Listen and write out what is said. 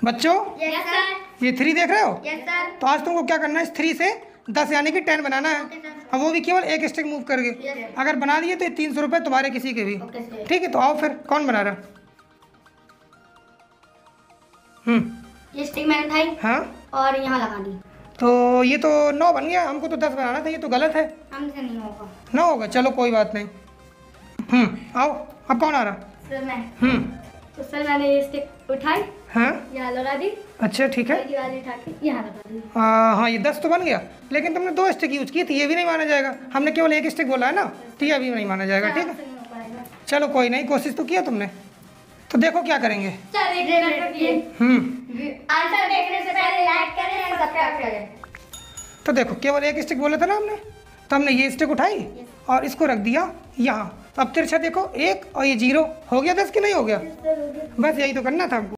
बच्चों yes sir. ये 3 देख रहे हो? Yes sir. तो आज तुमको क्या करना है, इस 3 से 10 यानी कि 10 बनाना है। अब वो भी केवल एक स्टिक मूव करके। अगर बना दिए तो ये 300 रुपये तुम्हारे किसी के भी। ठीक है, तो आओ फिर, कौन बना रहा? ये स्टिक मैंने उठाई हाँ, और यहाँ लगा दी। तो ये तो 9 बन गया, हमको तो 10 बनाना था, ये तो गलत है। हमसे नहीं होगा। 9 होगा, चलो कोई बात नहीं। आओ, अब कौन आ रहा? सर मैं। तो सर मैंने ये स्टिक उठाई, हाँ यहाँ लगा दी, अच्छा ठीक है। ये वाली उठा के यहाँ लगा दी। हाँ, ये 10 तो बन गया, लेकिन तुमने 2 स्टिक यूज की थी, ये भी नहीं माना जाएगा। हमने केवल एक स्टिक बोला है ना, तो ये भी नहीं माना जाएगा। ठीक है, हमसे नहीं हो पाएगा। चलो कोई नहीं, कोशिश तो किया तुमने। तो देखो क्या करेंगे। सर आंसर देखने से पहले लाइक करें और सब्सक्राइब करें। तो देखो, केवल एक स्टिक बोला था ना हमने, तो हमने ये स्टिक उठाई और इसको रख दिया यहाँ। तो अब तिरछा देखो, 1 और ये 0 हो गया 10 कि नहीं हो गया? बस यही तो करना था हमको।